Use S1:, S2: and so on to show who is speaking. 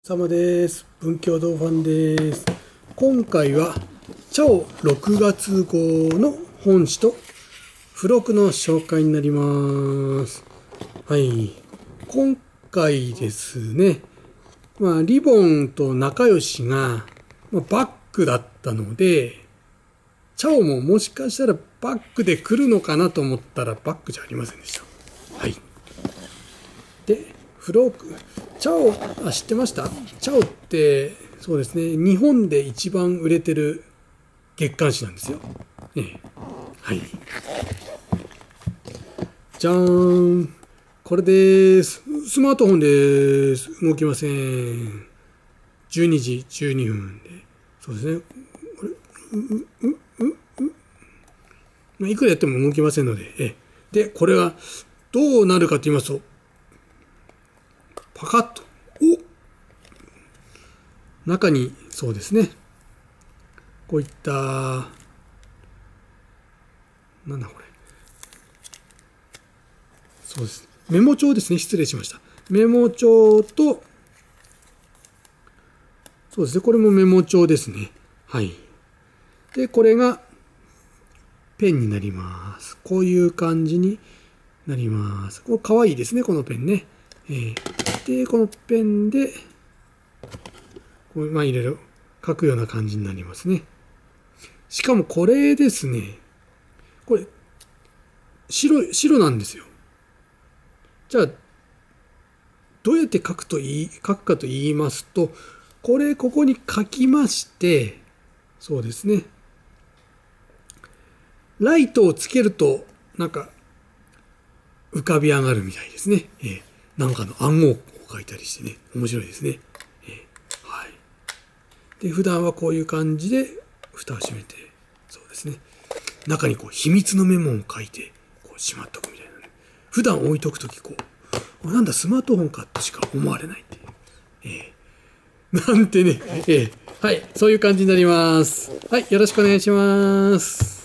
S1: 様です。文教堂ファンです。今回はチャオ6月号の本誌と付録の紹介になります。はい。今回ですね、リボンと仲良しがバックだったので、チャオももしかしたらバックで来るのかなと思ったらバックじゃありませんでした。はい。で、付録。チャオ、知ってました？チャオって、そうですね、日本で一番売れてる月刊誌なんですよ。はい。じゃーん。これです。スマートフォンです。動きません。12時12分で。そうですね。いくらやっても動きませんので。で、これはどうなるかと言いますと、パカッと。中に、そうですね。こういった、なんだこれ。そうです。メモ帳ですね。失礼しました。メモ帳と、そうですね。これもメモ帳ですね。はい。で、これがペンになります。こういう感じになります。これかわいいですね。このペンね。で、このペンで、こういろいろ書くような感じになりますね。しかもこれですね。これ、白なんですよ。じゃあ、どうやって書くかと言いますと、ここに書きまして、そうですね。ライトをつけると、浮かび上がるみたいですね。なんかの暗号を書いたりしてね、面白いですね。はい。で、普段はこういう感じで、蓋を閉めて、そうですね。中に秘密のメモを書いて、しまっとくみたいなね。普段置いとくとき、なんだスマートフォンかとしか思われないっていう。なんてね。はい。そういう感じになります。はい。よろしくお願いします。